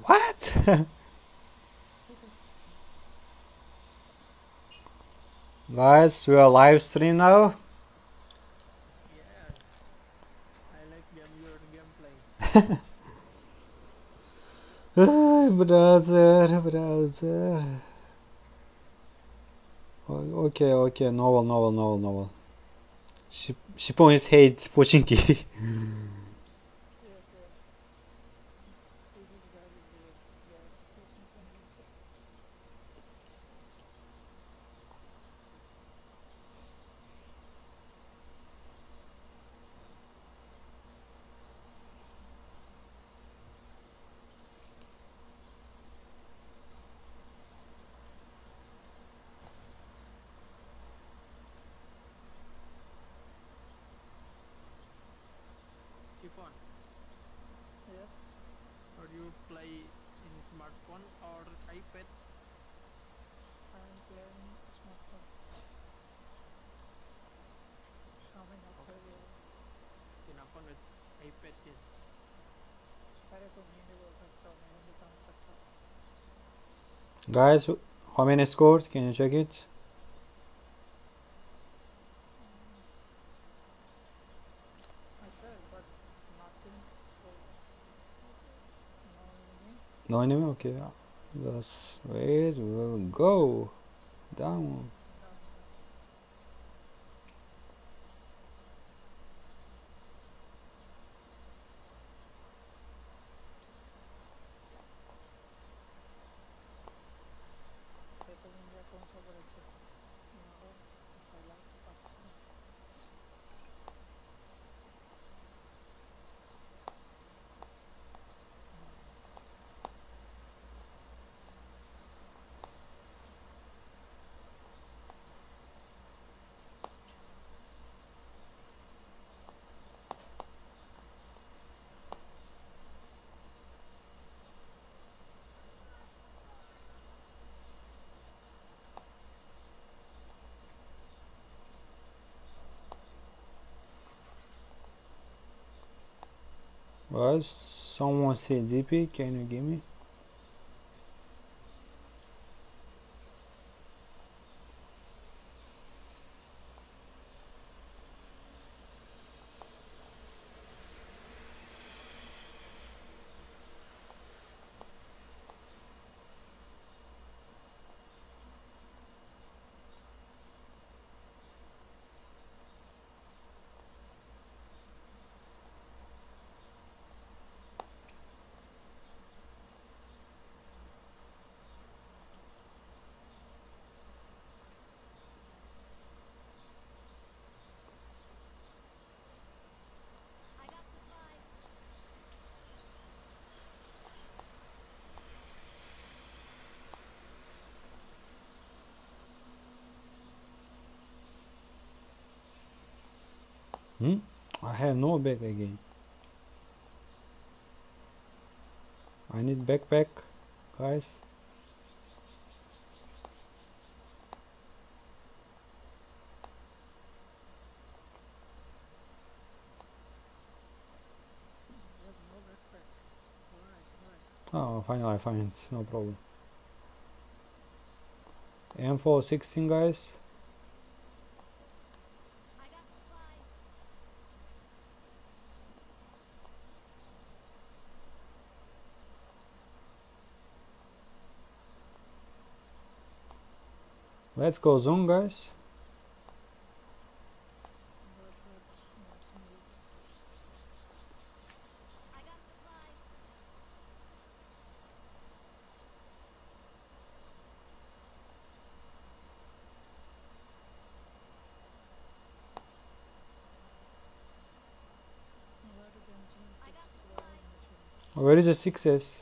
What? Guys, we are live stream now. Yes, I like your gameplay. Brother. Okay. Novel. Shipon is hate Pochinki. Yes, yes. This is very great. Yes, teaching community. Chiffon. Yes. Or you play in smartphone or iPad? I'm playing smartphone. Coming after you. Kenapa nggak iPad yes? अरे तुम हिंदी बोल सकते हो मैं हिंदी समझ सकता हूँ. Guys, how many scored? Can you check it? I said, but nothing. So no enemy. No enemy? Okay. Just wait, we'll go down. Done. Battle India कौन सा बड़ा अच्छा? No, I like Pakistan. Guys, someone said GP, can you give me? I have no bag again. I need backpack, guys. There's no backpack. Why? Oh, finally I find it. No problem. M416, guys. Let's go zone, guys. But not single. Where to continue? Where is the 6S?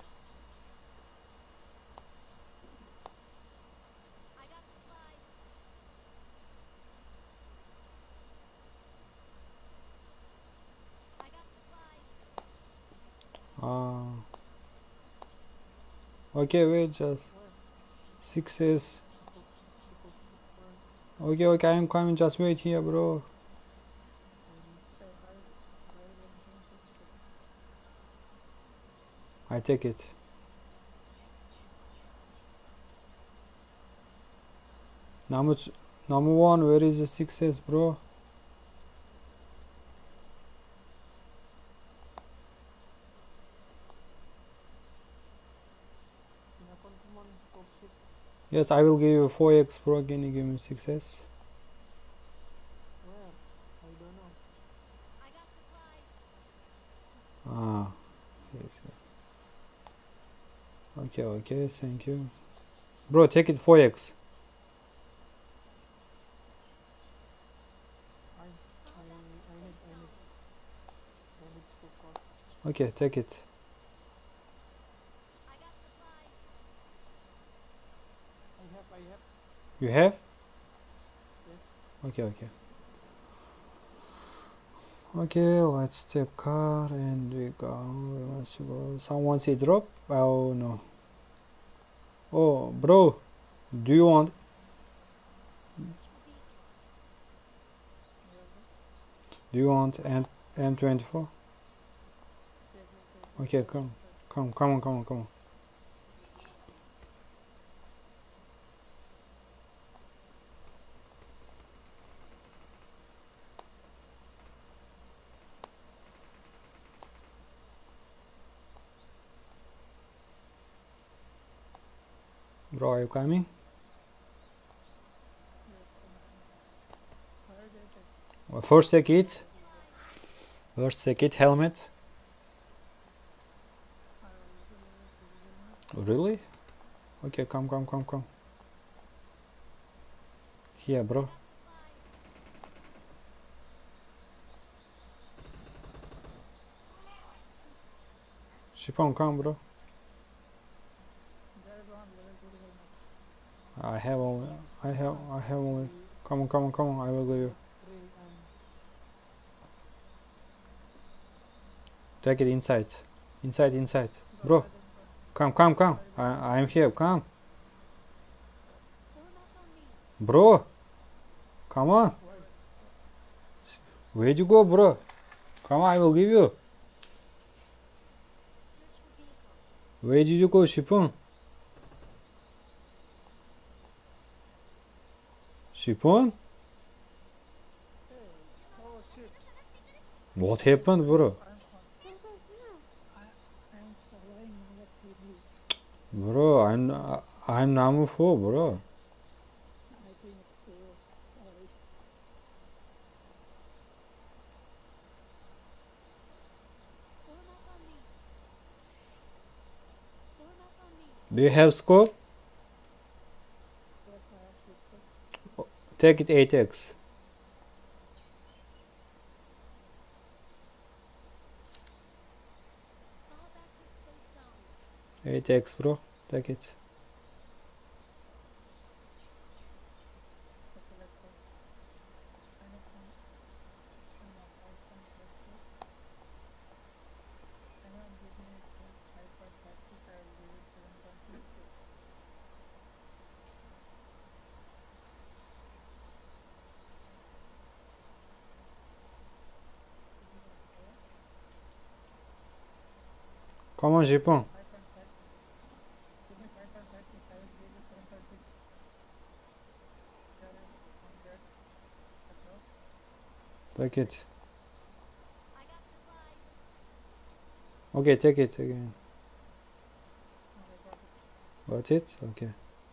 Okay, wait, just 6S. Okay, I'm coming. Just wait here, bro. I take it. Number number one, where is the success, bro? Come on, top ship. Yes, I will give you 4x, bro. Can you give me success? Where? I don't know. I got supplies. Ah, yes. Okay, okay, thank you. Bro, take it 4x. I need to cost. Okay, take it. I got supplies. I have. You have? Yes. Okay, okay. Okay, let's take car and we go. Let's go. Someone say drop? Oh no. Oh, bro, do you want? Search for vehicles. Do you want M24? Yes. Okay, come on. Bro, are you coming? Where is it? Well, first take it. Supplies. First take it. Helmet. Really? Okay, come. Here, bro. Got supplies. Shipon, come, bro. There is one level 2 helmet. I have only. Come on. I will give you. Free and Take it inside. Inside. Bro, come. I am here. Come, Form up on me. bro. Come on. why? Where'd you go, bro? Come on, I will give you. Search for vehicles. Where did you go, Shipon? Shipon? Hey, oh shit! What happened, bro? I'm following you actively. Bro, I'm number 4, bro. I think so. Sorry. Form up on me. Form up on me. Do you have scope? Yes, I have success. Take it 8x. Fall back to safe zone. 8x, bro. Take it. Okay, let's go. I need some. Hang on, I think let's go. Hang on, give me 5.56. I will give you 7.62. Come on, Shipon. 5.5. Give me 5.56. I will give you 7.6. There is one there. Across. Take it. I got supplies. Okay, take it again. Okay, got it. Got it? Okay.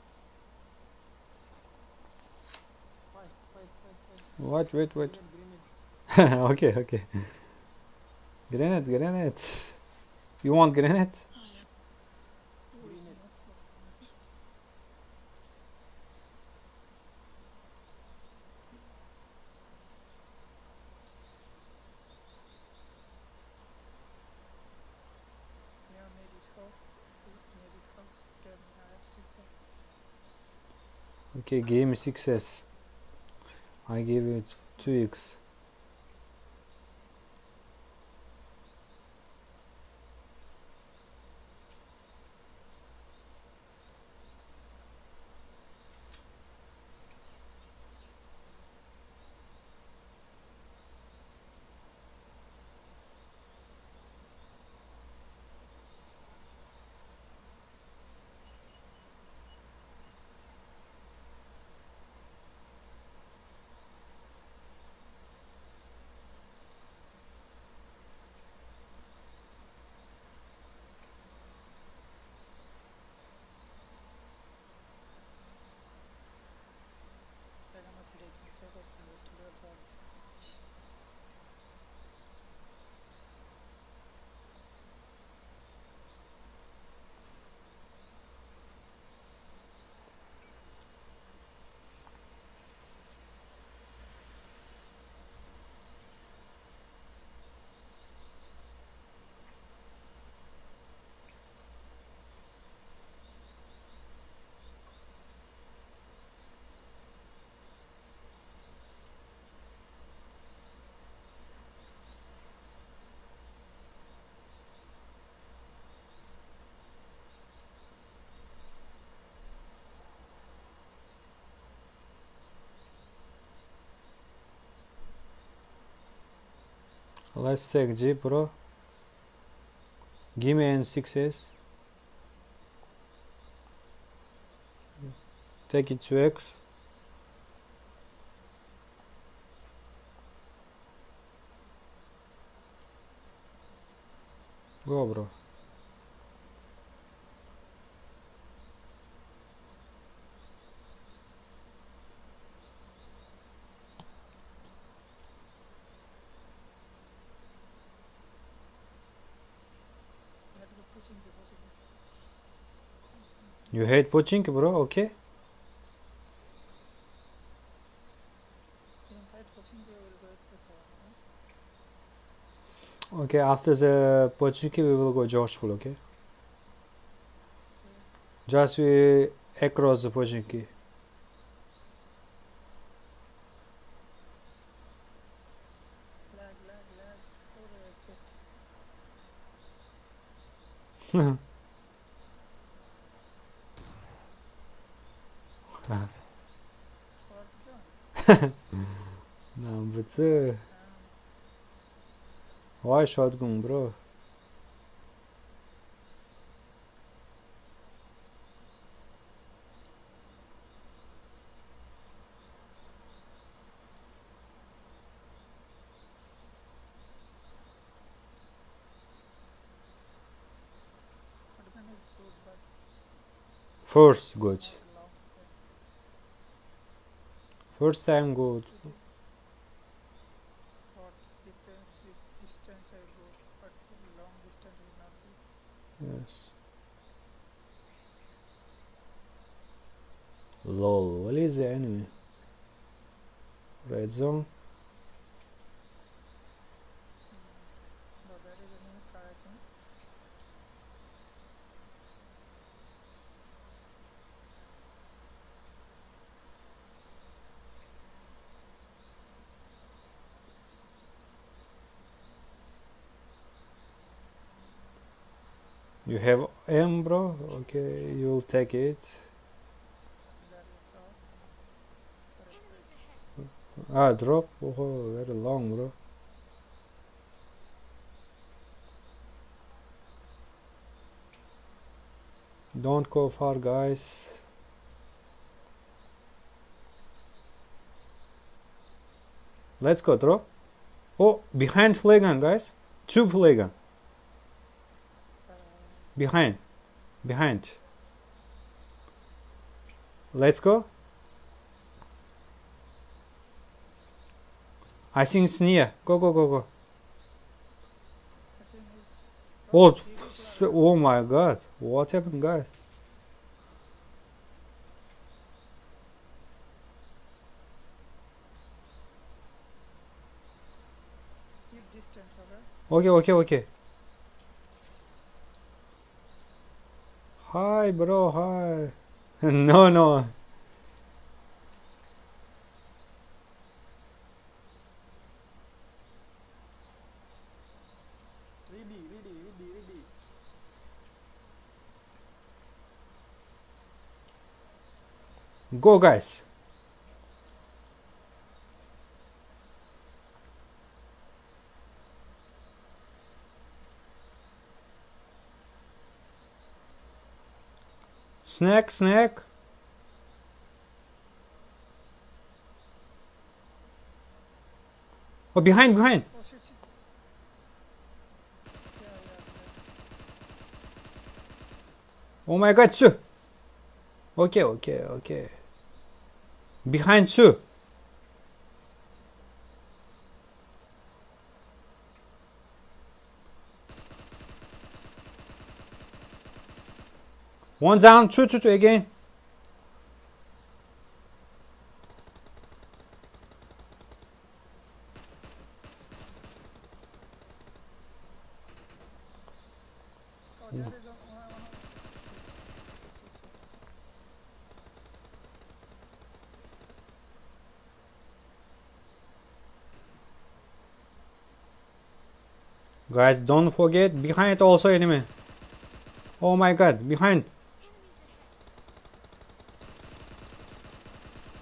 Wait. Wait. Grenade. Okay. Grenade. You want grenade? Oh, it's not so much. Yeah, maybe scope. Maybe scopes. Can I have success? Okay, give me success. I give you 2x. Let's take G, bro. Give me N6s. Take it to X. Go, bro. You have to go pushing the pushing. You hate poaching, bro? Okay. Inside pushing they will go to the Okay, after the poaching, we will go Georgeful, okay? Just we across the poaching. lag. Oh, exit. What done? Number 2. Why shotgun, bro? Shotgun is good, but First, good. not long. First time good. Short distance are good, but long distance will not be. Yes. Lol, what is the enemy? Red zone. But there is enemy car, I think. You have M, bro? Okay, you'll take it. There is top. Enemies ahead. Drop. Oh, very long, bro. Don't go far, guys. Let's go, drop. Oh, behind flagon, guys. 2 flagon. Behind. Let's go. I think it's near. Go. I think it's Oh, This is oh my god. What happened, guys? keep distance, okay? Okay. Hi, bro. Hi. No. Ready. Go, guys. Snack. Oh, behind. Oh shit. Yeah. Oh my god, Sue. Okay. Behind Sue. One down, two again. Oh, there is one. Guys, don't forget, behind also enemy. Oh my god, behind.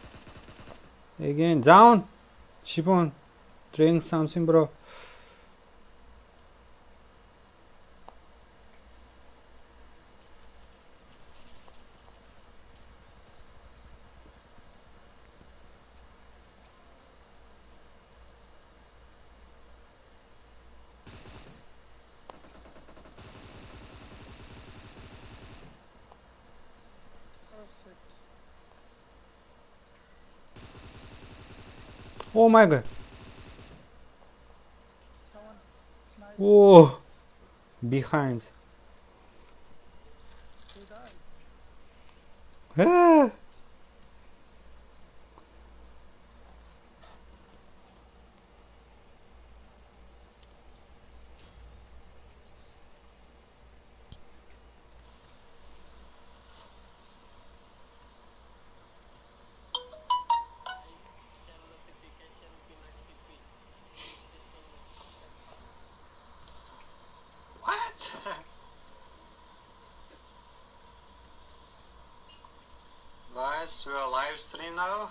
Enemies ahead. Again, down. Shipon, drink something, bro. 6. Oh my god. Someone snipe. Oh, behind. Who died? Ah. What? Guys, we are live stream now.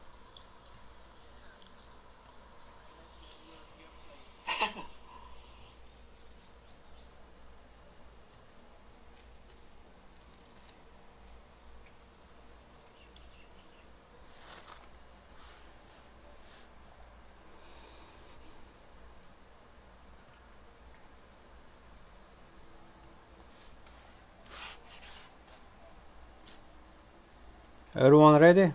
Everyone ready?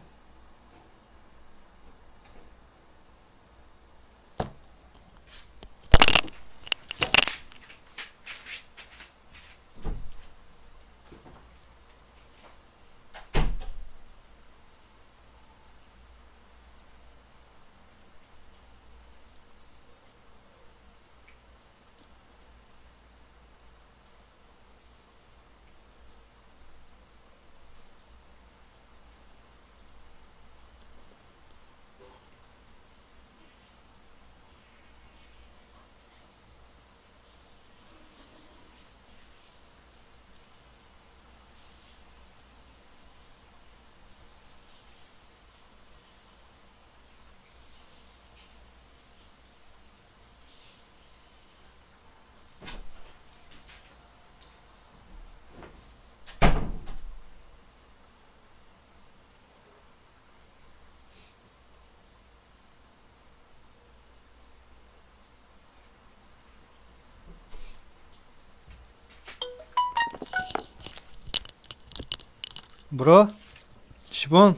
Bro, Shipon,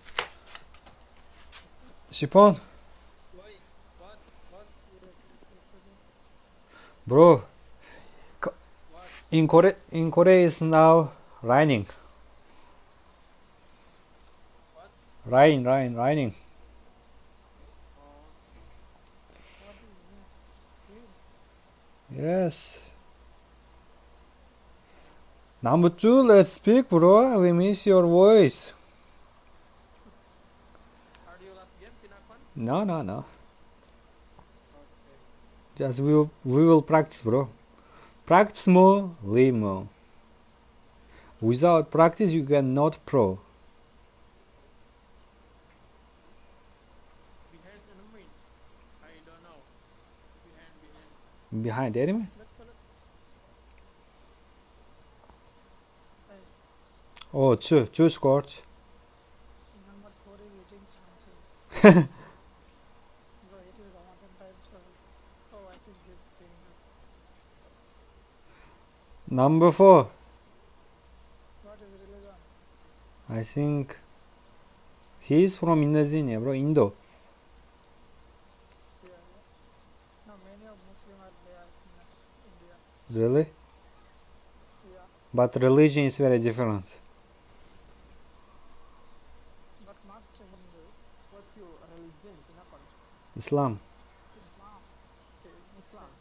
Shipon, Why? What? What? Yes, bro. what? In Korea is now raining. What? Raining. Oh. What do you mean? Clean. Yes. Number two, let's speak, bro. We miss your voice. Are you last game, Pinakon? No. Okay. Just we will practice, bro. Practice more, live more. Without practice, you cannot pro. Behind enemies. I don't know. Behind. Behind enemy? Let's go. Hey, Oh, two scored. number 4 is eating something. Bro, it is Ramadan time, so. Oh, I think he's playing up. Number 4. What is religion? I think he is from Indonesia, bro. Indo. Yeah. No, many of Muslims are there in India. Really? Yeah. But religion is very different. But must Hindu. What's your religion, Pinakon? Islam. Islam. Okay, Islam.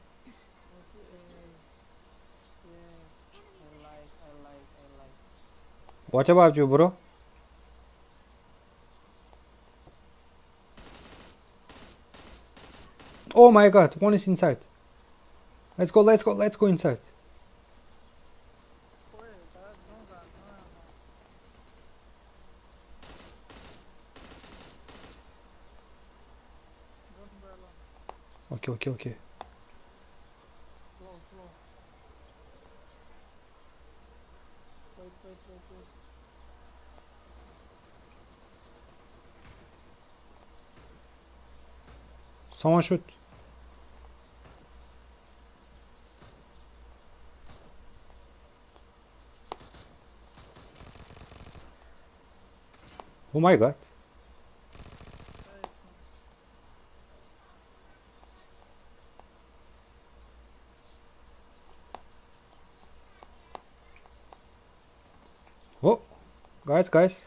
Enemies ahead. I like. What about you, bro? Oh my god, one is inside. Let's go inside. Wait, that no gun, no ammo. Don't go alone. Okay. Slow. Wait. Someone shoot. Oh my god. Hey, Oh, guys.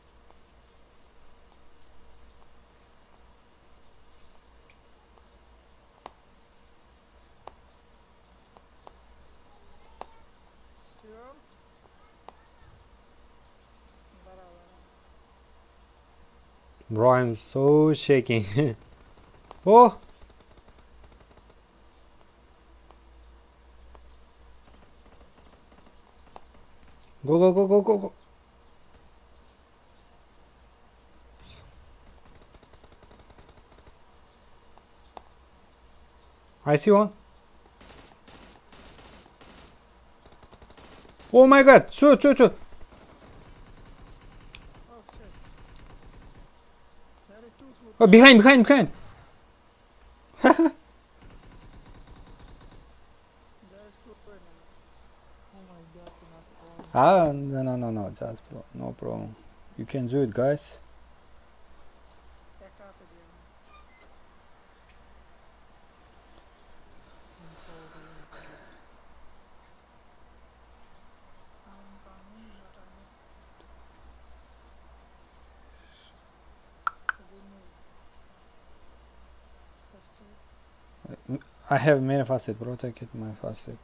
sure? बराबर Bro, I'm so shaking. Oh, go. I see one. Oh my god, shoot. oh shit there is two Oh, behind. there's two enemy oh my god not all Ah, no, just bro, no problem. You can do it, guys. একটা আছে দিয়ে I'm coming but I need to give me first aid I have many fast aid, bro. Take it, my fast aid.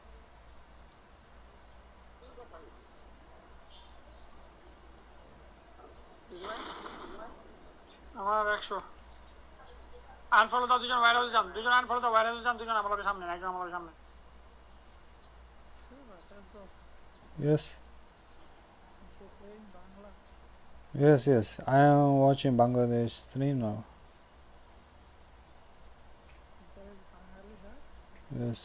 আমার 100 unfollow দাও দুজন viral যান দুজন unfollow দাও viral যান দুজন আমার সামনে একজন আমার সামনে Yes. Okay, saying Bangla. Yes. I am watching Bangladesh stream now. There is Bengali there. Yes.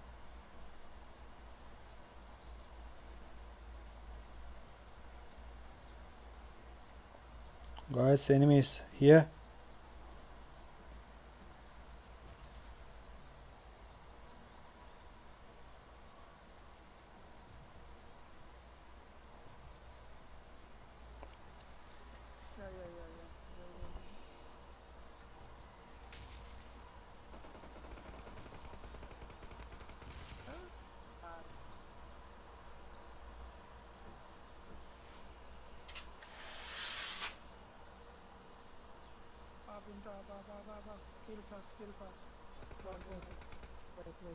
Guys, enemies here. Kill fast. Wait.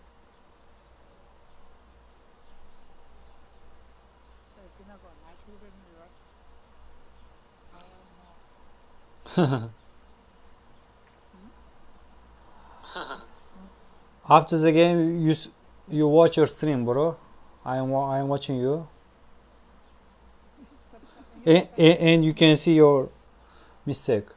Hey, Pinnacle, nice looking me, right? No. After the game, you watch your stream, bro. I am watching you, and you can see your mistake.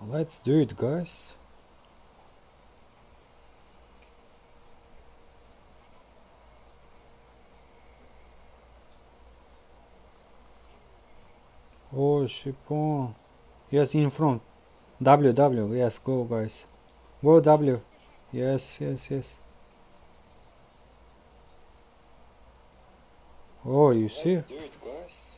Let's do it, guys. Oh, Shipon. Yes, in front. W, W. Yes, go, guys. Go, W. Yes, yes, yes. Oh, you see? Let's do it, guys.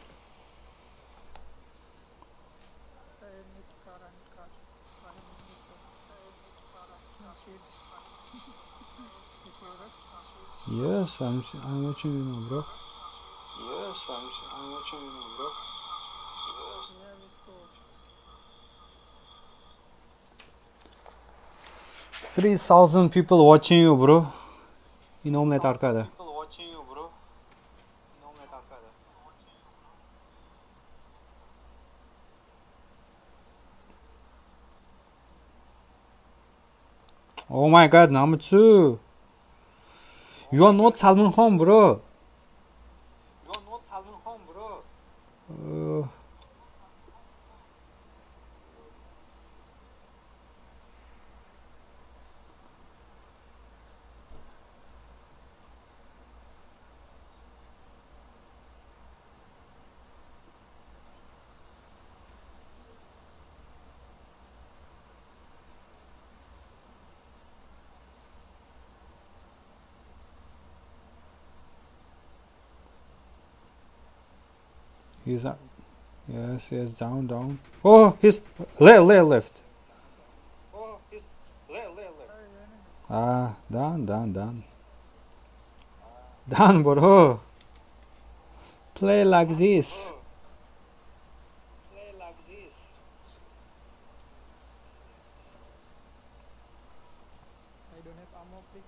I need car. I need car. I need this car. I need car. No seats. You see that? Yes, I'm watching you now, bro. Yes, I'm watching you now, bro. Yes. Yeah, let's go. 3,000 people watching you, bro. İnanılmaz arkada. People watching you, bro. İnanılmaz arkada. Oh my god, number 2. You are not Salman Khan, bro. You are not Salman Khan, bro. He's yes, yes, down, down. Oh, he's left. Oh, he's left. Ah, down. Down, bro. Play like this. Play like this. I don't have ammo, please.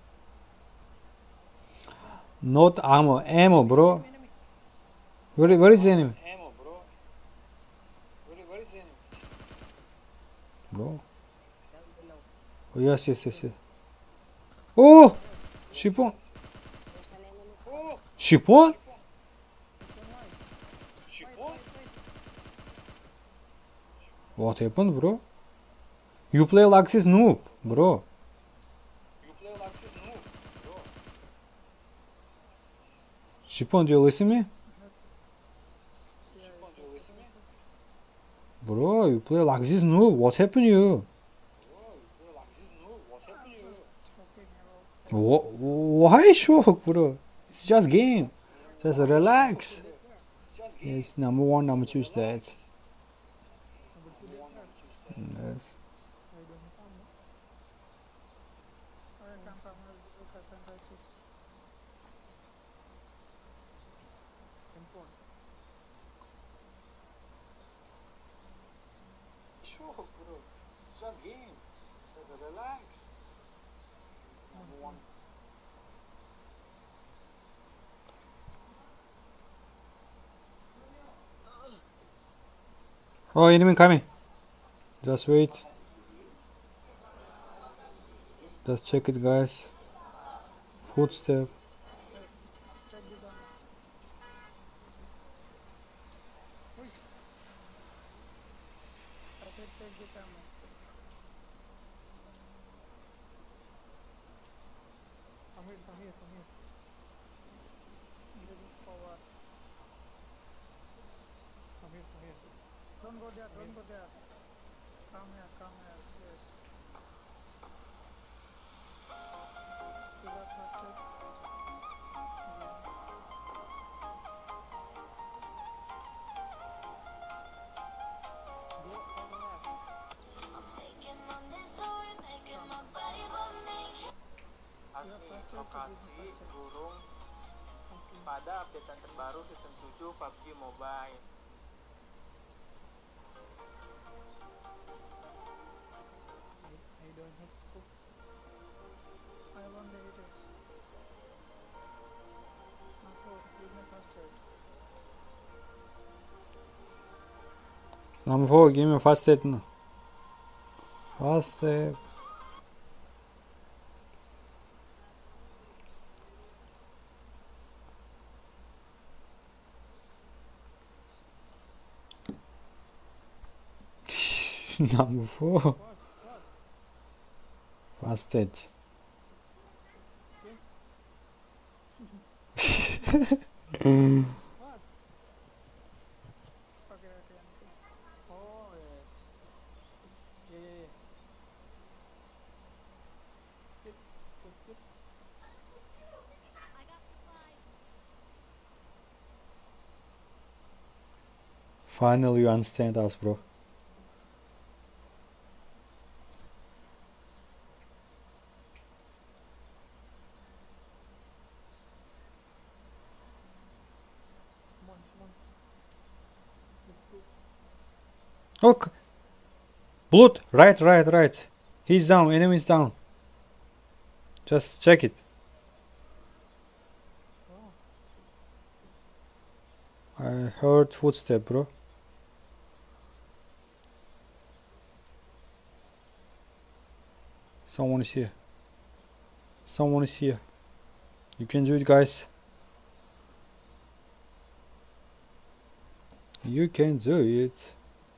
Not ammo, bro. Enemy. Where is the enemy? Ammo, bro. Where is the enemy? Bro. Down below. Oh, yes. Oh, Shipon. Oh, Shipon? Shipon. What happened, bro? You play like this noob, bro. You play like this, no, bro. Shipon, do you listen me? Shipon, do you listen me? Bro, you play like this noob. What happened to you? Bro, you play like this, no. What happened to you? Smoking about. Why shock, bro? It's just game. Just relax. It's just game. Yes, number 1, number 2 is that. Number 2 Yes. I don't have ammo. Come. I'll give you 556. M4. Sure, bro. It's just game. Just relax. It's number 1. Oh, enemy coming. Just wait. Just check it, guys. Footstep. Take this ammo. I said take this ammo. Come here. Moving forward. Come here. Don't go there. Come here. Yes. You got first aid? Yeah. Go forward. Kasih lokasi burung pada update terbaru season 7 PUBG Mobile. I don't have cook. I want the headaches. Give me first aid. Number 4, give me first aid now. First aid. Number 4. What? Fast edge. What? Spaghetti and oh yeah. Yeah. Skip. I got supplies. Finally you understand us, bro. Come on. Let's go. Okay. Blood. Right. He's down. Enemy's down. Just check it. Oh. I heard footstep, bro. Someone is here. Someone is here. You can do it, guys. You can do it.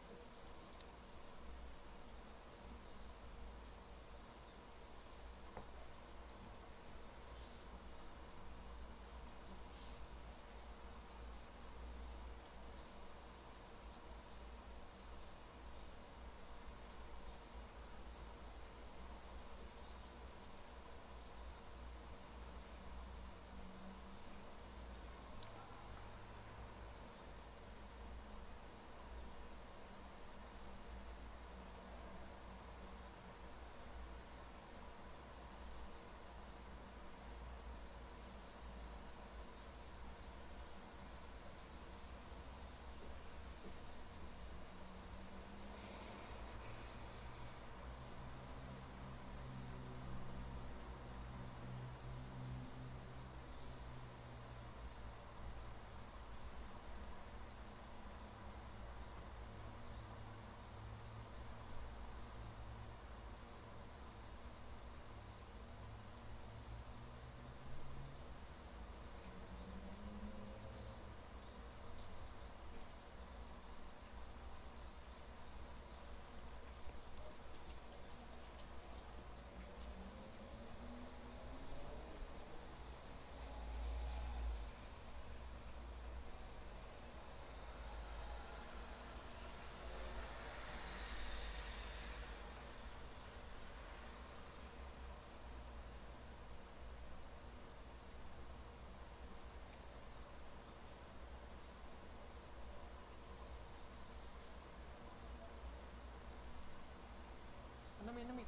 Enemy.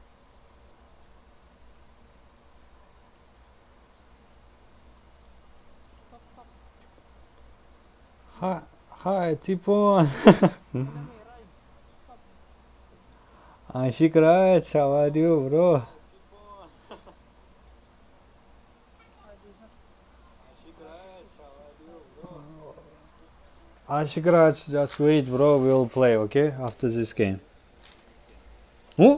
Stop. Hi, Tipon. Enemy, right. Stop. Ashikraj, how are you, bro? Ashikraj, just wait, bro. We'll play, okay? After this game. Huh?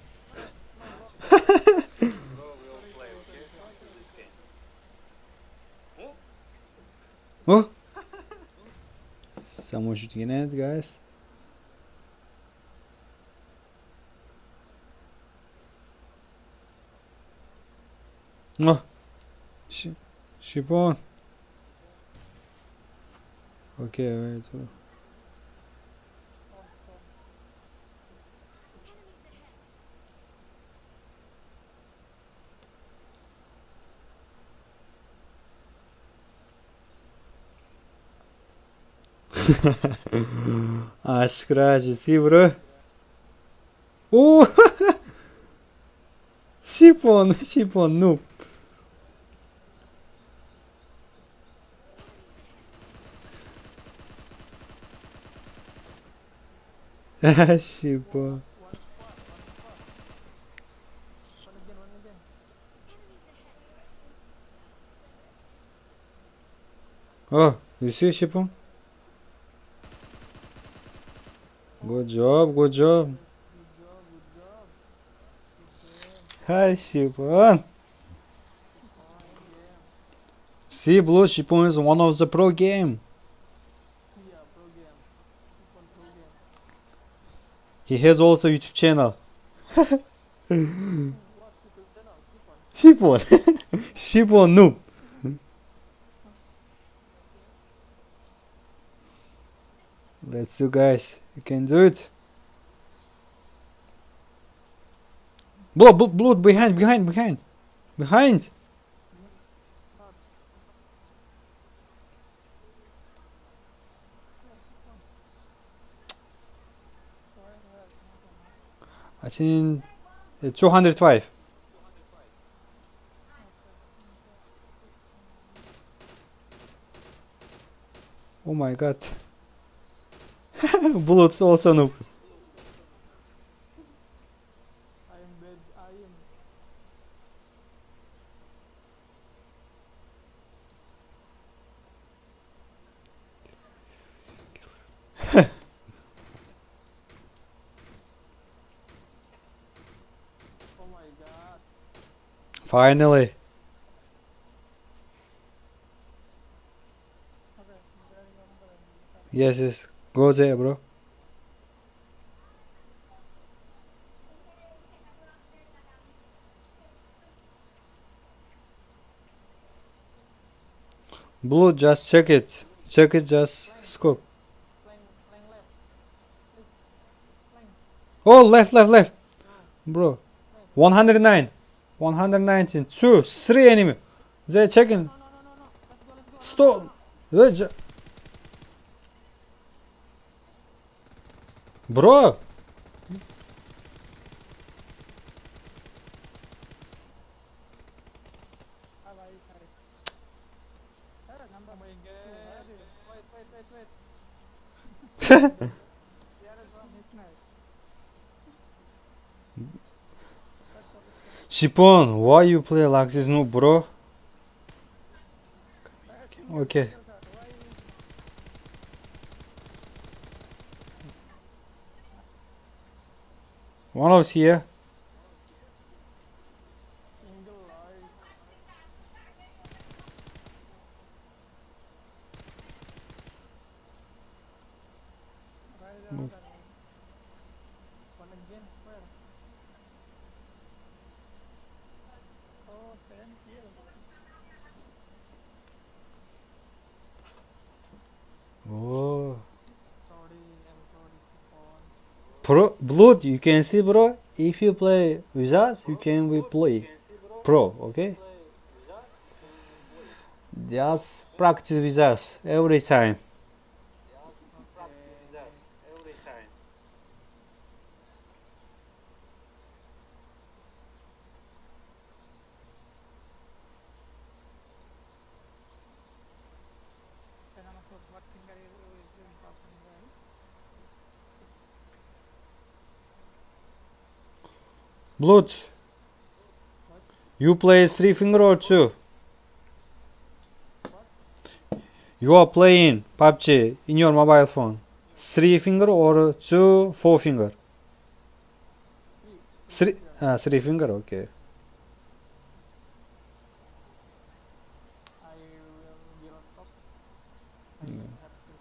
Huh? Someone shooting at, guys. Oh, Shipon. Okay, wait. Enemies ahead. Ashikraj, you see, bro? Oh, Shipon, noob. Shipon. One again. Enemies ahead. Oh, you see, Shipon? Good job. Hi, Shipon. See, Blue, Shipon is one of the pro game. Yeah, pro game. He has also YouTube channel. What's the channel? Shipon. Shipon noob. Let's do, guys. You can do it. Blood, behind. I think 205. Oh my god. Blood's also noob. I am bad. I am. Oh my god. Finally. Okay, there you go. Yes. Go there, bro. Blue, just check it. Just scope. Flank left. Flank. Oh, left. Bro. 109. 119. 2, 3 enemy. They're checking. No. Let's go. Stop. Bro. Ah, bhai, sorry. Sir, number. Oh my god. Wait. Here is one mismatch. Let's go. Shipon, why you play like this, no, bro? Okay. One of us here. Single eye. Right Move. there. One again. Where? Oh, 10 kills. Oh. Sorry, I'm sorry. Pro Blood, you can see, bro. If you play with us, you can we play pro, okay? Just practice with us every time. Then I'm also what finger is important, right? Blood, you play 3 finger or 2? You are playing PUBG in your mobile phone. 3 finger or 2 4 finger? 3 finger, okay. I will give a stop. I have to.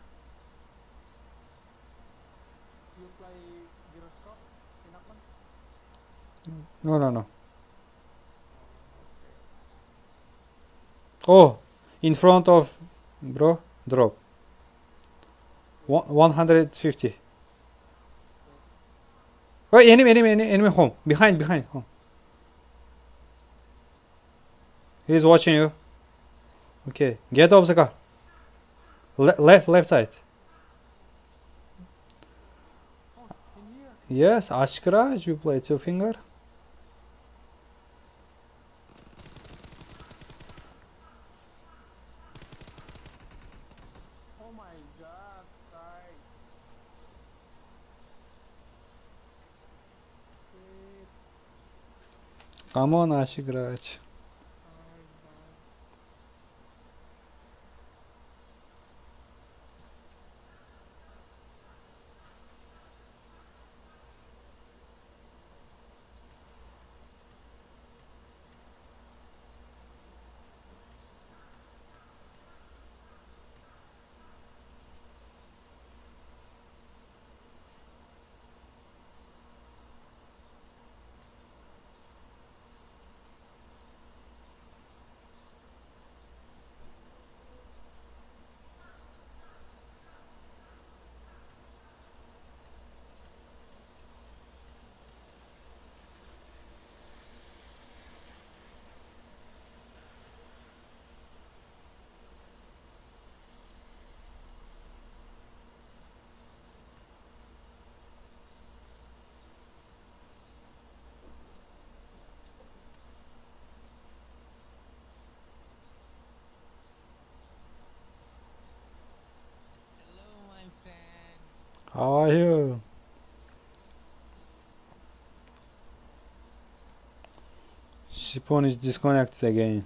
You play gyroscope in a one? No. Oh, in front of bro, drop. 150. Oh, enemy home. Behind home. He's watching you. Okay, get off the car. Left side. Oh, in here. Yes, Ashkraj, you play 2 finger. Oh my god, right. Shit. Come on, Ashkraj. Oh my god. How are you? Shipon is disconnected again.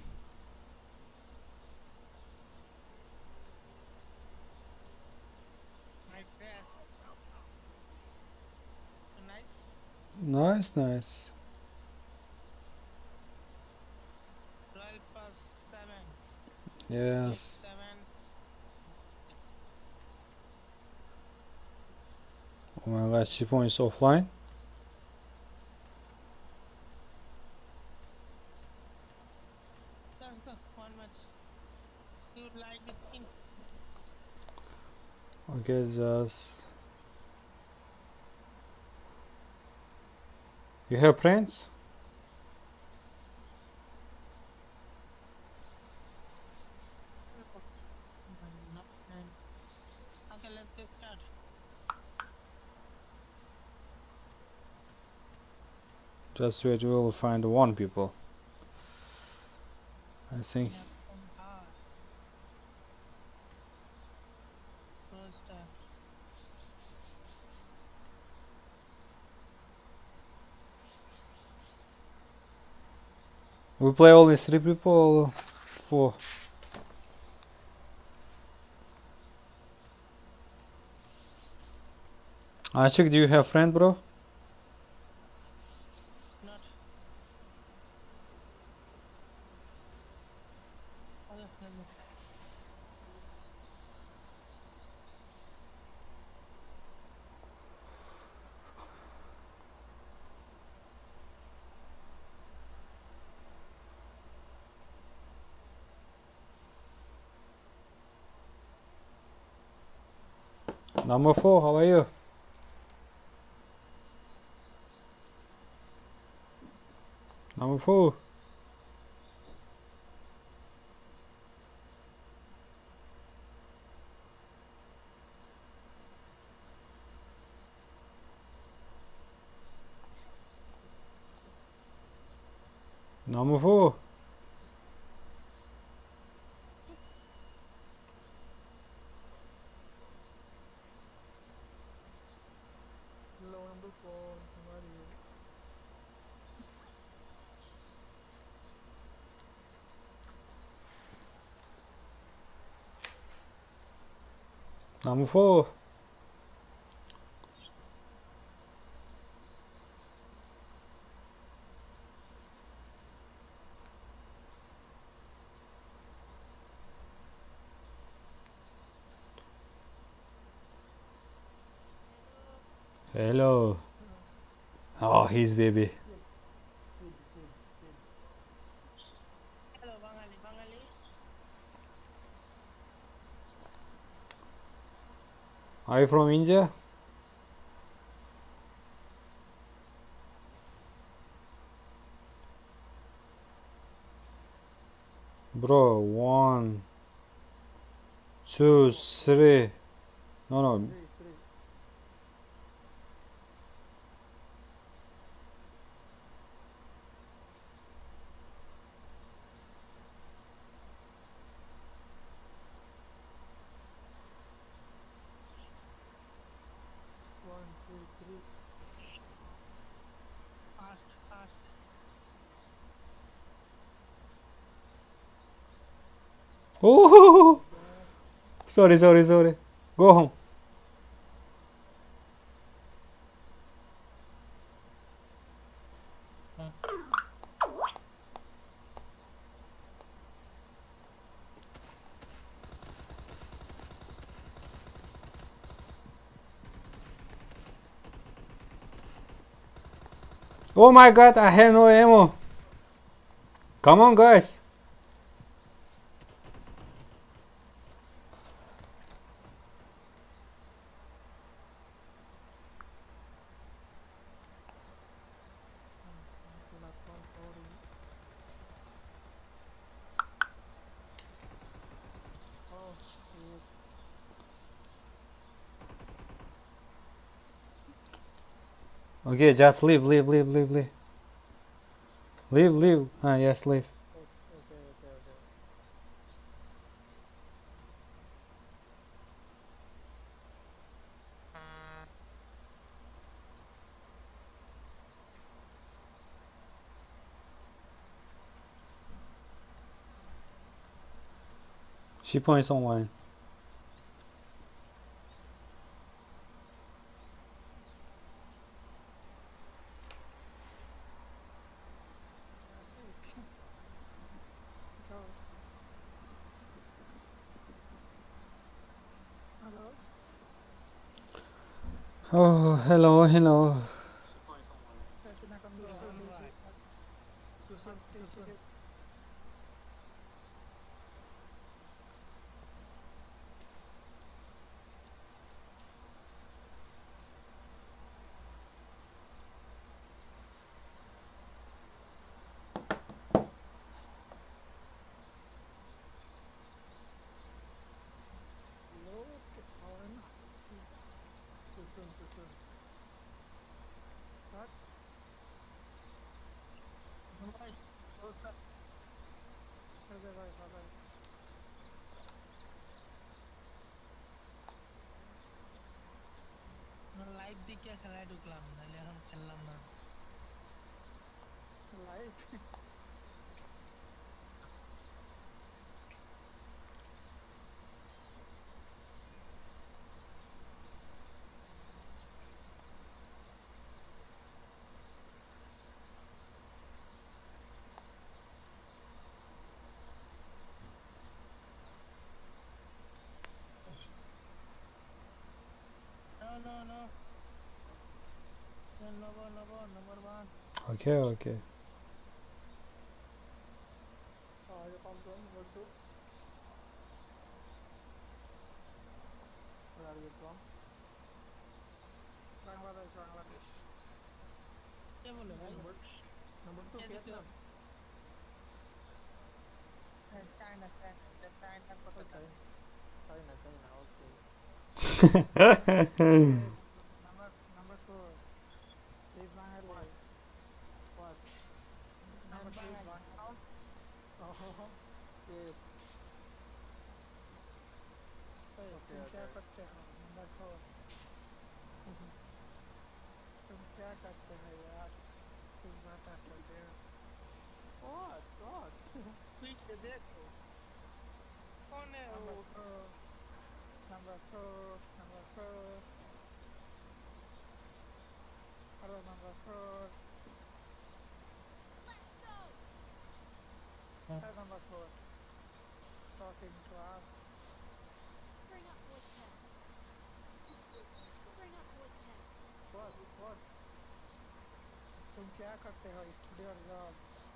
My best. Nice. Nice, nice. 12 plus 7. Yes. 7. Oh my god, Shipon is offline. Let's go. One match. You would like this thing? Okay, just. You have friends? No, thanks. Okay, let's get started. Just wait, we will find one people. I think. Yeah, hard. First step. We play only 3 people or 4? Ashik, do you have friend, bro? Not. Okay, let's go. Number 4, how are you? Number 4. Number 4. Hello, number 4. How are you? Number 4. Hello. Oh, his baby. Hello, Bangali. Bangali. Are you from India? Bro, 1, 2, 3. No. 3. 1, 2, 3. Fast, fast. Oh, sorry. Go home. Oh my god, I have no ammo. Come on, guys. Oh, shit. Okay, just leave. Leave. Yes, leave. Okay. 10 points online. Classic. Go. Hello. Oh, hello, hello. Saya pindahkan dulu di susun sedikit. Load ke kawan. Susun. Start. Bye bye. Live দেখে খেলায় ঢুকলাম নাহলে এখন খেললাম না Live. No. Number one. Okay, okay. You come from number 2. Where are you from? Bangladesh. কে বলে ভাই Number 2 কে Vietnam. China কত চাই China. Okay. Number 4 is Bangladesh. What? Number 3 is Bangladesh. Oh, yes. तुम क्या करते हो? Number 4. तुम क्या करते हो यार? तुम बता सकते हो? What? তুই দেখো কোনে ও Number 4. Hello, number 4. Let's go. Hello, number 4. Talking to us. Bring up voice chat. Bring up voice chat. What? तुम क्या करते हो? Studio or job?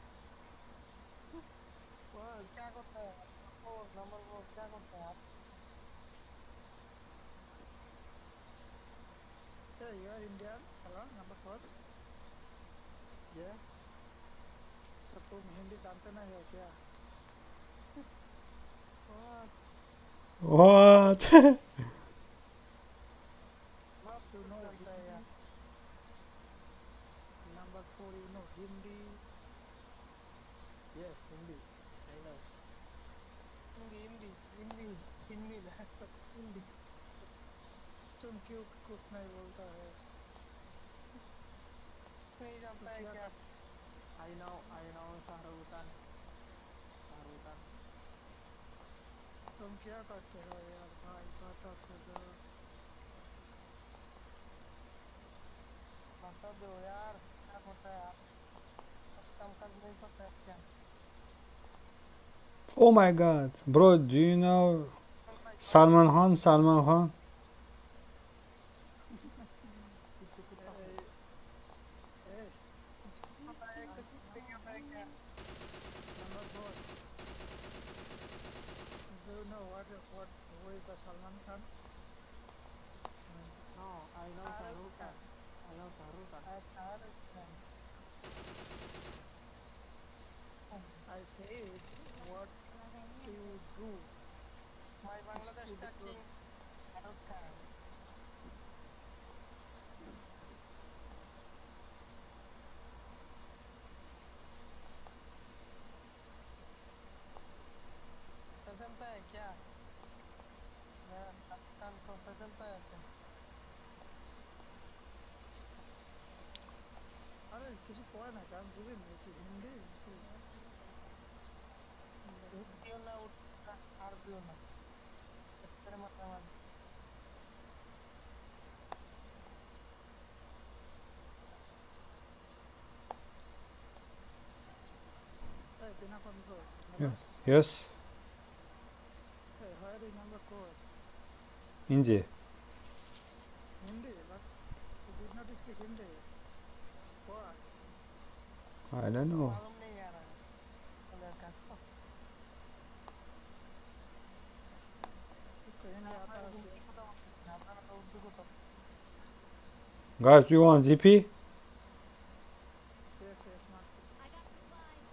What? क्या करते हैं नंबर 4 क्या करते हैं आप Hey, you are Indian? Hello, number 4. Yeah. So तुम हिंदी जानते नहीं हो क्या? What? What? बहुत You know जानता है यार Number 4, you know Hindi? Yes, Hindi. I know. Hindi Hindi तुम क्यों कुछ नहीं बोलता है? नहीं जानता है क्या I know Shahrukh Khan. तुम क्या करते हो यार भाई बता तो दो बता दो यार क्या करता है आप कुछ काम काज नहीं करता है क्या Oh my god. Bro, do you know Salman Khan? कुछ पता है कुछ नहीं होता है क्या Number 4. Do you know who is the Salman Khan? No, I know Shahrukh Khan. I said, what do you do? My Bangladesh का king Shahrukh Khan पसंद है क्या मेरा शाहरुख खान को पसंद है क्या अरे किसी को है ना क्या बुझे नहीं कि हिंदी हिंदी ना ಆಡ್ತೀವಿ ನಾವು ಎತ್ತರ ಮಾತ್ರ ಮಾಡಿ Pinakon bro. Yeah. Yes. Hey, where is number 4? Hindi. Hindi, but you did not speak Hindi. What? I don't know. मालूम नहीं यार उधर का तो इसको हिंदी आता है उर्दू को तो अपना उर्दू को तो Guys, do you want GP? Yes, yes, not. I got supplies.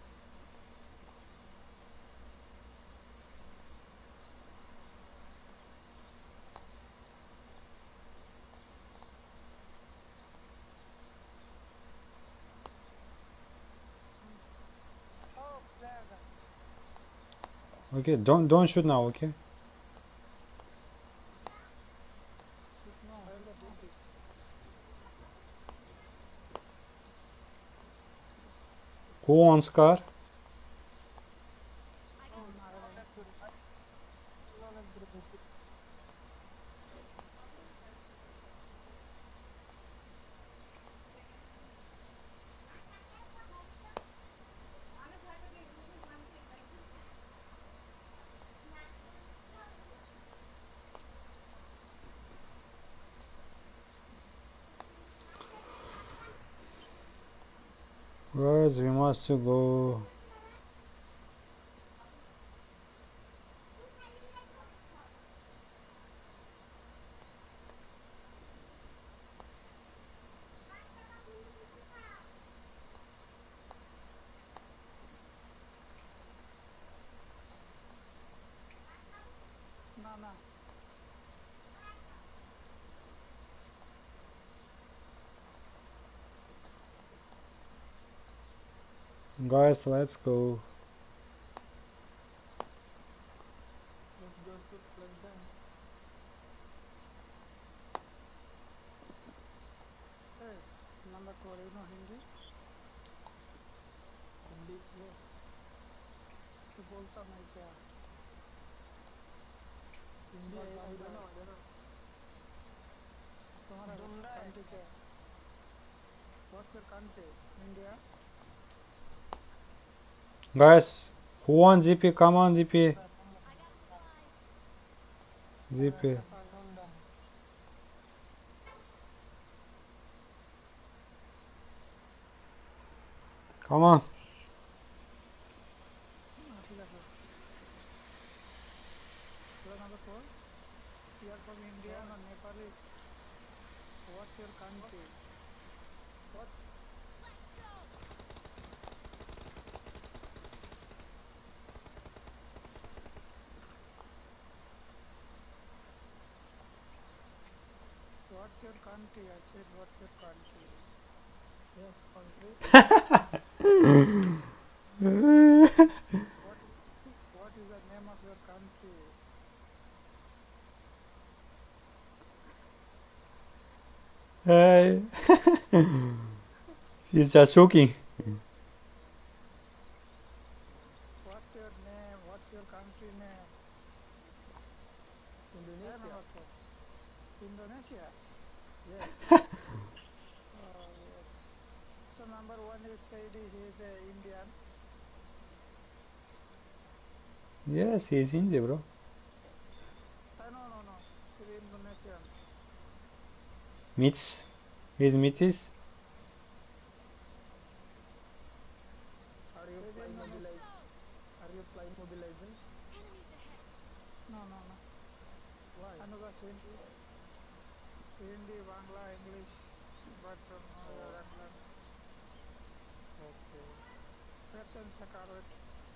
oh player का Okay, don't shoot now, okay? No, where the duty? Who wants car? I got supplies. उन्होंने group Guys, we must go. No, no. Guys, let's go. let's go to play them Hey, number 4, you know Hindi? Hindi ये तो बोलता मैं क्या? हिंदी बता है दो। ना देना तुम्हारा ढूंढ रहा है country क्या है? What's your country? India? Guys, who wants GP? Come on, GP. I got supplies. GP. ढूंढा Come on. ठीक है sir. Hello, number 4. You are from India or Nepalese? What's your country? What? Let's go. What's your country? I said, what's your country? yes country What is the name of your country? Hey. He's just shocking. What's your name? What's your country name? Indonesia Number 4. Indonesia? yes Oh, yes. So number 1 is Saidi, he is a Indian. Yes, he's Hindi, bro. No. He is Indonesian. Mitz. He's Mitis. are you He is flying Indonesian. mobilize are you flying mobilizing Enemies ahead. No. why I know just Hindi, Bangla, English, but don't know the other language. okay Let's change the car. Wait.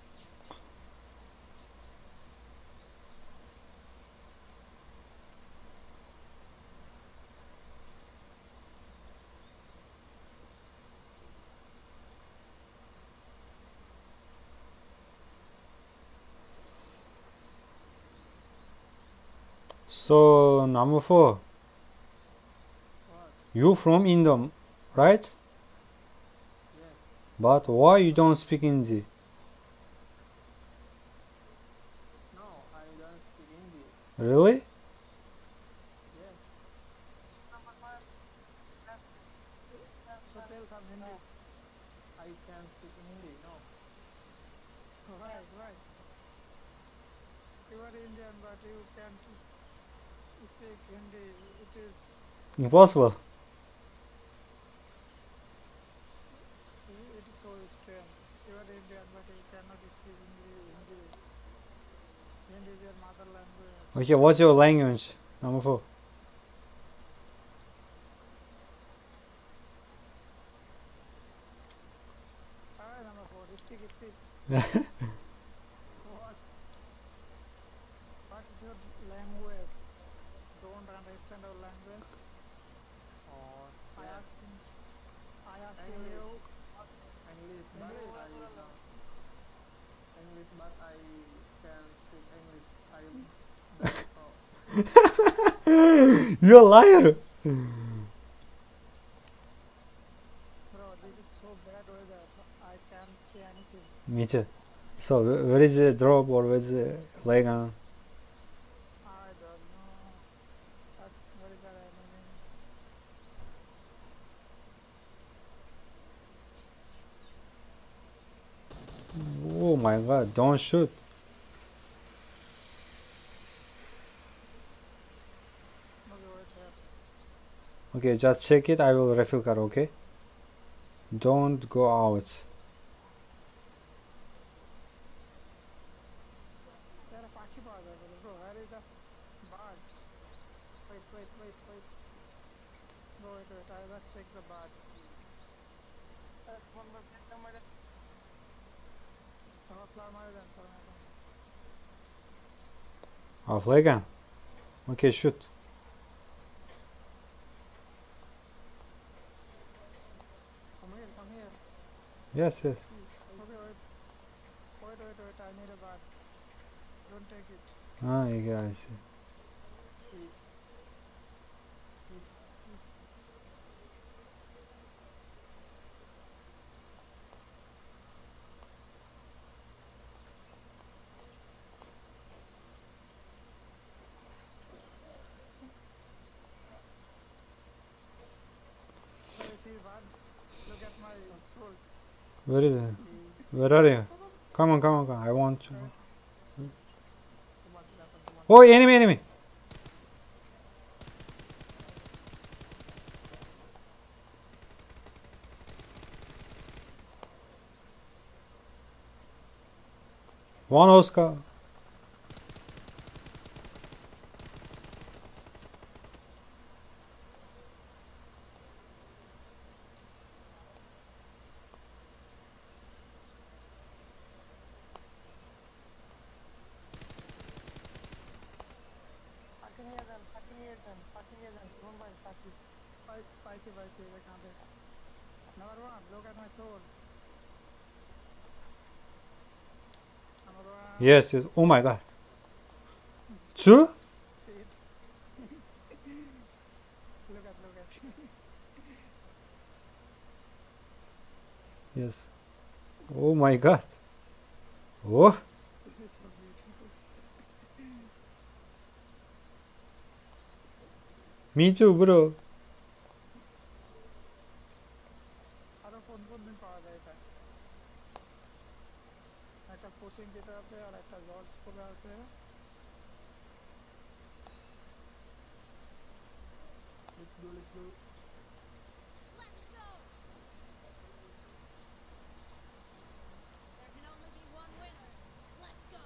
So, number 4. What? You from India, right? yes But why you don't speak Hindi? no Really? Yes. So tell some Hindi. I can speak in Hindi. No. Why? Why? You are Indian, but you can't speak Hindi. It is Impossible. so strange. You are Indian, but you cannot speak Hindi. Hindi is your mother language. Okay, what's your language? Number 4. Number 4. Speak. What is your language? Don't understand our language. Or I yes. asked English. you. English, but English, but I can speak English. I don't know. You're a liar. Bro, this is so bad weather. I can't see anything. Me too. So, where is the drop or where is the leg on? I don't know. What is our enemy? Oh my god, don't shoot. Okay, wait here. Okay, just check it. I will refill car, okay? Don't go out. There a পাখি পাওয়া যায় বলে, bro. Where is the bird? Wait. Bro, wait. I just check the bird. আমার flower মারা যান, flower মারা যান. Off leg on. Okay, shoot. Come here. Yes. Okay, wait. I need a bird. Don't take it. Ah, yeah, I see. So you see bird? Look at my soul. Where is it? Where are you? Come on. I want to. Oh, enemy. One Oscar. পাখি নিয়ে যান, শুনুন ভাই, পাখি. পাইছি, এটা কাঁদে. Number 1, look at my soul. Number 1. Yes. Oh my god. 2? Look at. Yes. Oh my god. Oh. This is so beautiful. Me too, bro. আরো কোন দিন পাওয়া যায় এটা? একটা কোচিং যেটা আছে আর একটা জর্জ স্কুলে আছে. Let's go. Let's go. There can only be one winner. Let's go.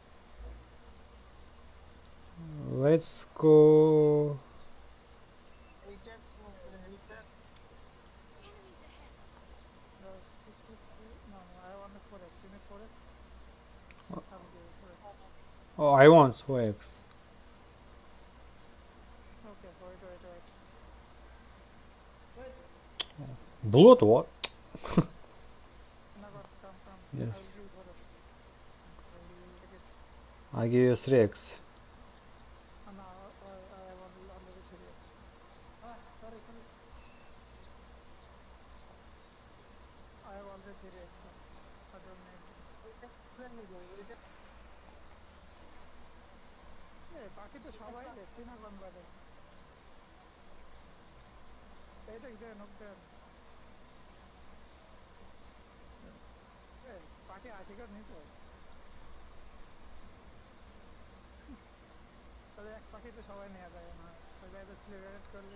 Let's go. Enemies ahead. No, I want a 4x. You need 4x? I'll give you 4x. Oh, I want 4x. Okay, wait. Blood what? Never come from. Yes. I'll give you 4x. Take it. I give you 3x. No, I want already 3x. Sorry. I have already 3x. So I don't need. এই বাকি তো সবাই দেখছি না কোন বারে এইটা দেন নোক দেন এই পার্টি আছে কেন নিচে তাহলে এক পাখি তো সবাই নেওয়া যায় না সবাই তো সেলিব্রেট করলে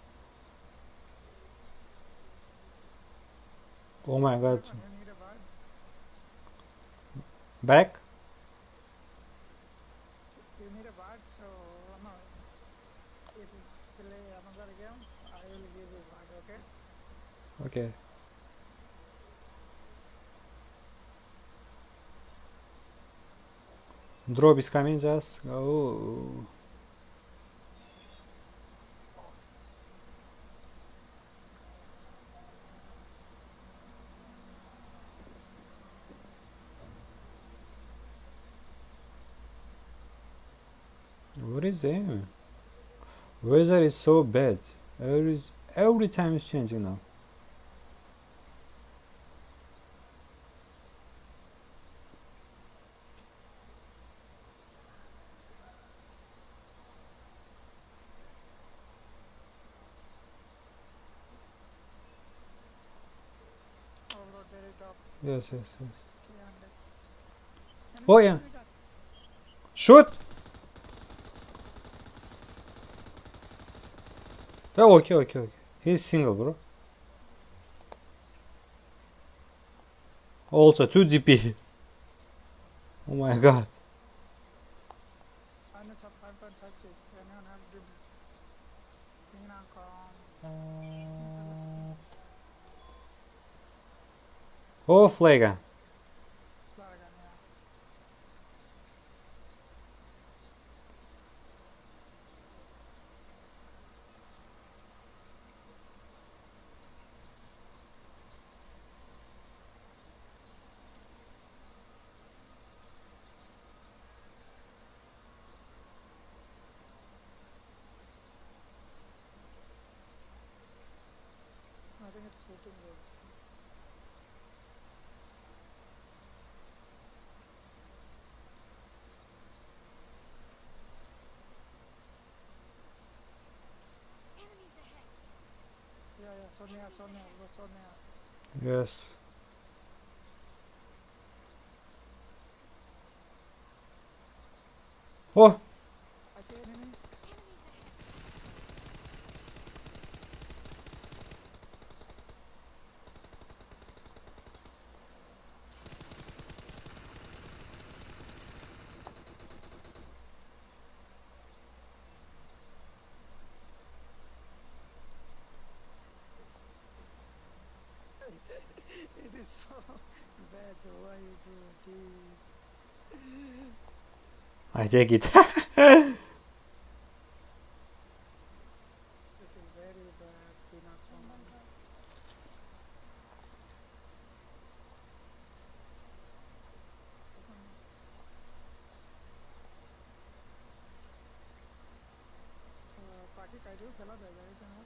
Oh my god. you need a bird Back? you need a bird so no if you play another game I will give you bird okay Okay. Drop is coming, just go. What is it? Weather is so bad. Every time it's changing now. overload very top Yes, yes, yes. 300 Oh yeah. Shoot! Oh, okay, okay, okay. He's single, bro. Also 2 DP. Oh my god. minus of 5.56 anyone have the Oh, Flaga. I think it's shooting waves. Enemies ahead. Yeah, so near, bro, so near. Yes. Oh, I see enemy. Enemies ahead. It is so bad. Why you do this? I take it. It is very bad. Do not party কাইরেও খেলা যায় গাড়ি জানো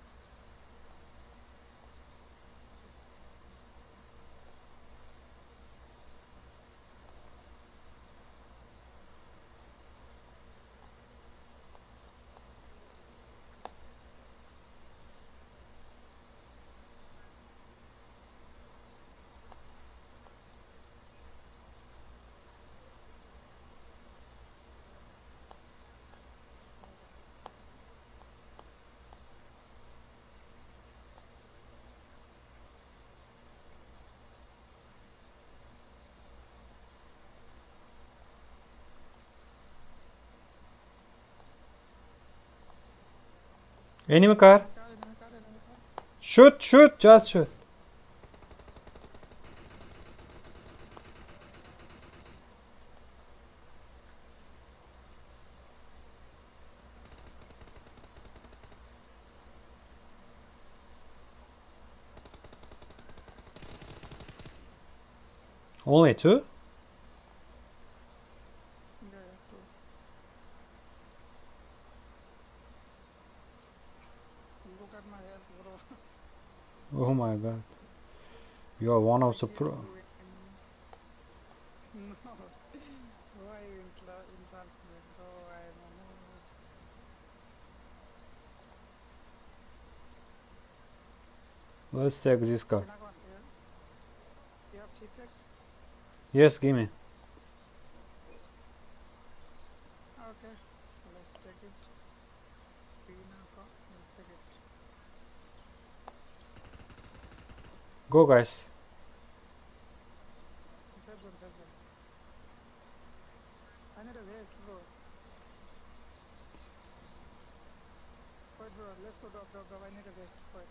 Enemy car. enemy car. Shoot, shoot, just shoot. Only 2? Yeah, true. Look at my health, bro. Oh my god. You are one of the pro. No. Why you insult me, bro? I am Let's take this car. You're not going here. You have cheap fix? Yes, give me. Okay. Let's take it. Pinaka. We'll take it. Go, guys. Save them, save them. I need a waste, bro. Wait, bro. Let's go drop. I need a waste. Wait.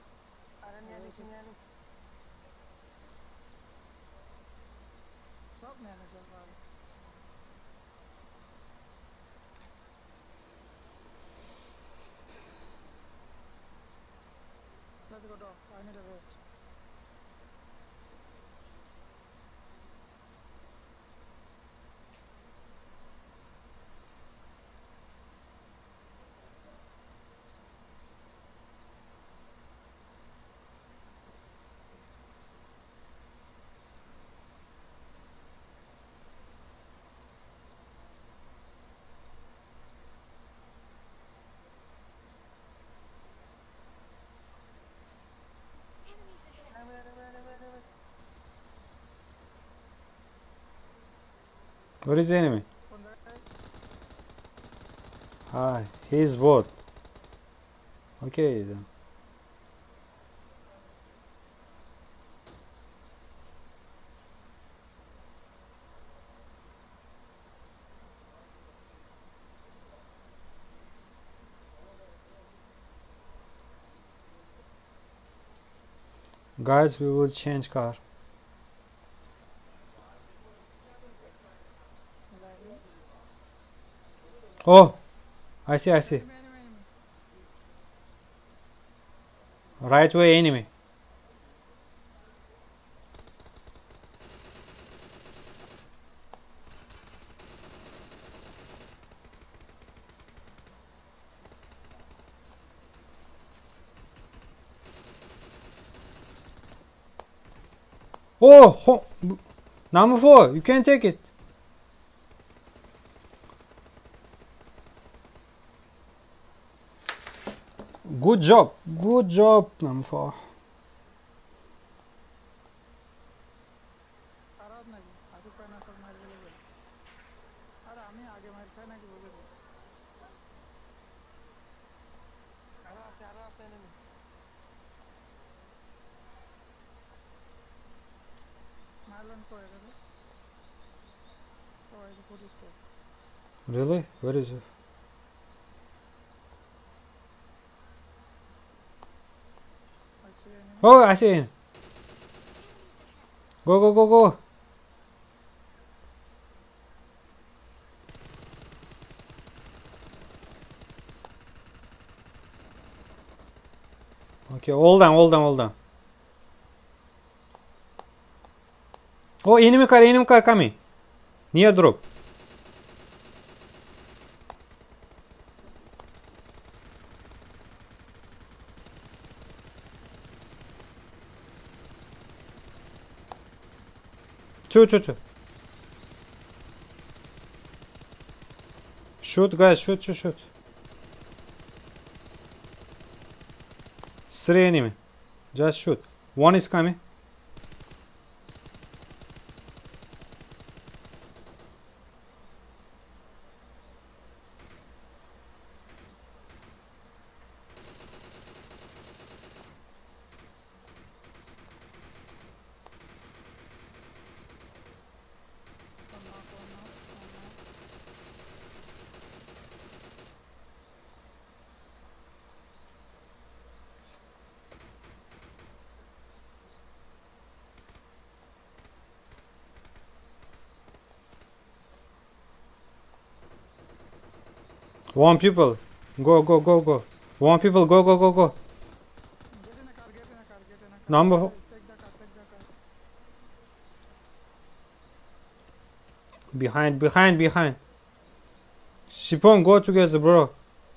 Drop me as well. Let's go drop. I need a waste. Where is the enemy? On the right. Hi, he's bot. Okay then. Guys, we will change car. Exactly. Oh, I see. Enemy. Right way enemy. Oh, number 4, you can take it. Good job, number 4. आराम नहीं आजू पहना कर मार के ले अरे हमें आगे मार पहना कि बोले मारलन को है कर तो है पूरी store Really? Where is it? अच्छे enemy Oh, I see him. Go. Okay, hold on. Oh, enemy car coming. Near drop. Two. Shoot, guys, shoot. 3 enemy. Just shoot. One is coming. One people. Go. One people, go. get in a car Number take the car behind. Shipon, go together, bro.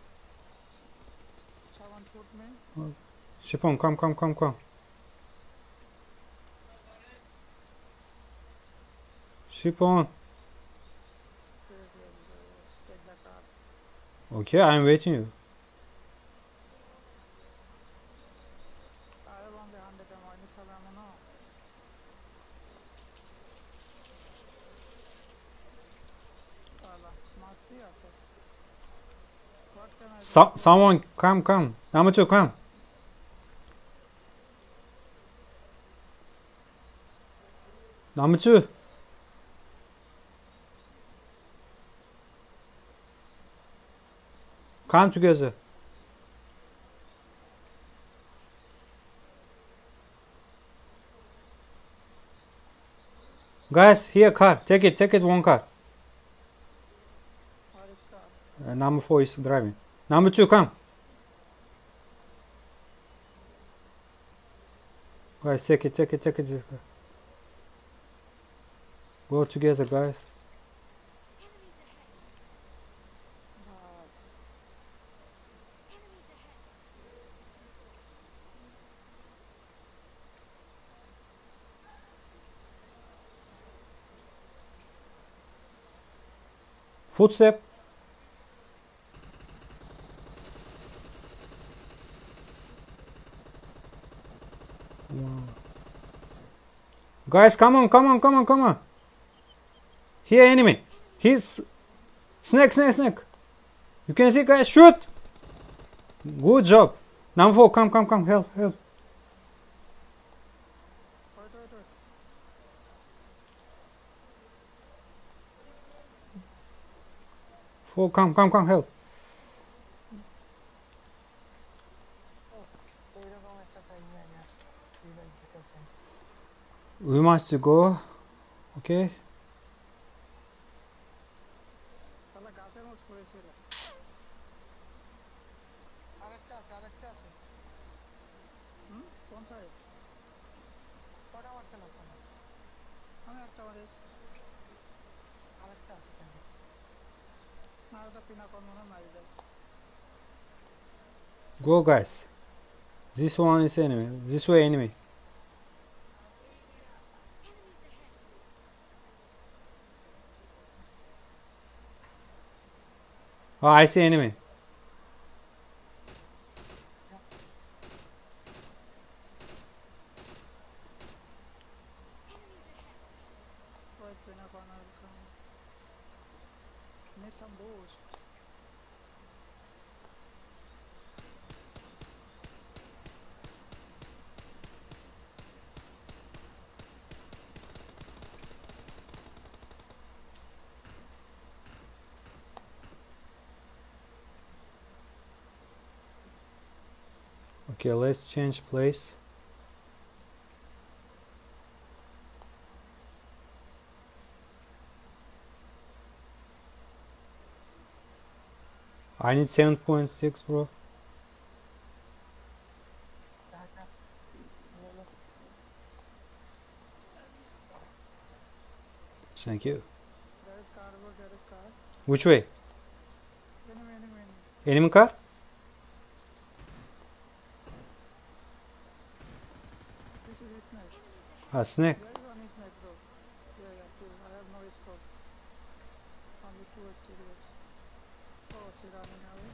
someone shoot me Shipon, come. Shipon. take the car Okay, I'm waiting you. I have on the Someone come. Number 2, come. Number 2. Come together. Guys, here car. Take it, one car. Where is car? Number 4 is driving. Number 2, come. Guys, take it. This car. Go together, guys. Enemies ahead. Enemies ahead. Footstep. Wow. Guys, come on. Here, enemy. He's snake. You can see, guys. Shoot. Good job. Number 4, come. Help. Wait. 4, come. Help. সেইরকম একটা টাইমে আয়া revive দিতেছেন। We must go. Okay. তাহলে গাছের মধ্যে পড়েছিল। আরেকটা আছে। কোন সাইড? কটা মারছেন আপনারা? আমি একটা মারিস। আরেকটা আছে তাহলে। না ওটা পিনা করবো না, মারি যাস। Go, guys. This one is enemy. This way, enemy. Enemies ahead. Oh, I see enemy. Enemies ahead. Wait, পিনা corner come. Need some boost. Okay, let's change place. I need 7.6, bro. Thank you. There is car, bro, there is car. Which way? Enemy. Enemy car? This is snake. Ah, snake. There is one snake, bro. Yeah, kill. I have no scope. Only 2x, 3x. Oh, she's running away.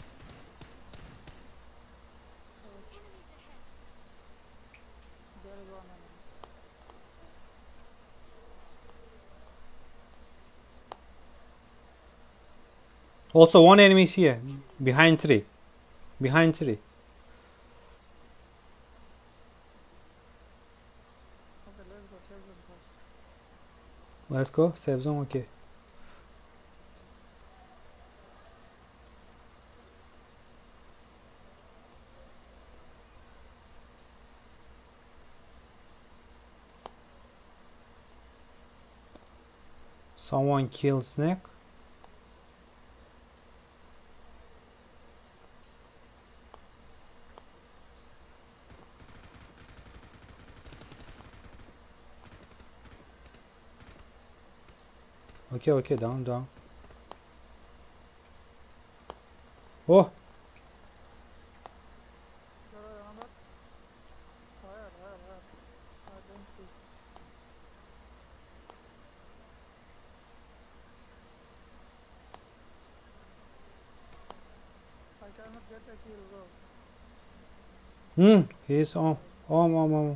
Enemies ahead. There is one enemy. Also, one enemy is here. Behind tree. Okay, let's go. Save them first. Let's go. Save zone, okay. Someone killed snake. Okay, down. Oh, There is another. Where? I don't see. I cannot get a kill, bro. he's on.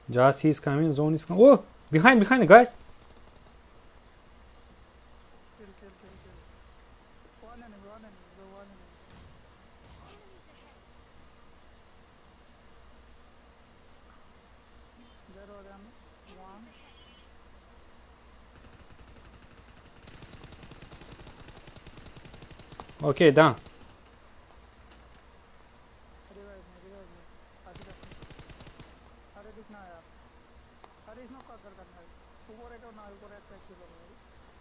Just he's coming. Zone is coming. Oh, behind, guys. Kill. One enemy, bro, one enemy. Enemies ahead. Zero them. One. Enemies ahead. Okay, done. Revive me. आगे रख। अरे दिखना यार। अरे इसमें क्या करना है? ऊपर एक और ना ऊपर एक टैक्सी लगा है।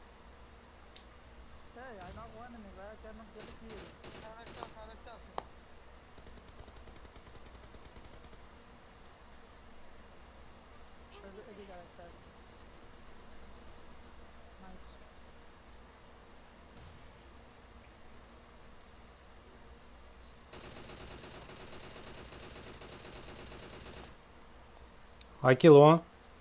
Hey, I knock one enemy, but I cannot get a kill. আরেকটা আছে Enemies এদিকে ahead. আরেকটা আছে। Nice. I kill one.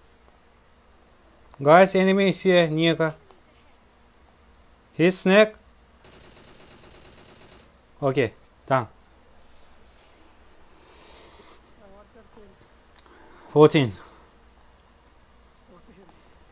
Guys, enemy is here. Neka. His snack. Okay, done. What's your kill? 14. Okay.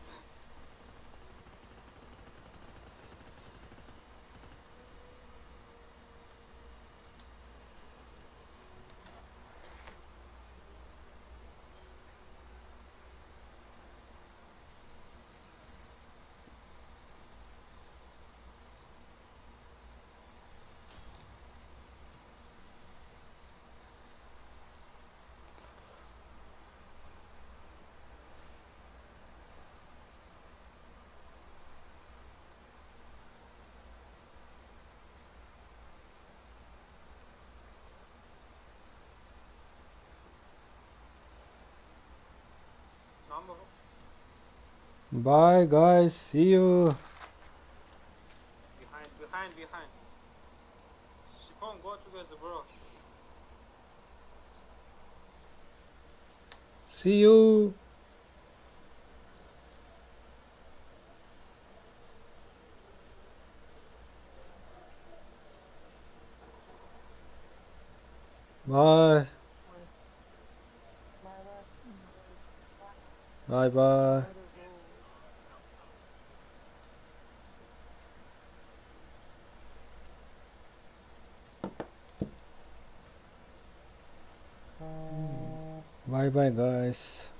Bye, guys. See you. Behind. Shipon, go together, bro. See you. Bye. Bye bye Bye. Let's go. Bye, guys.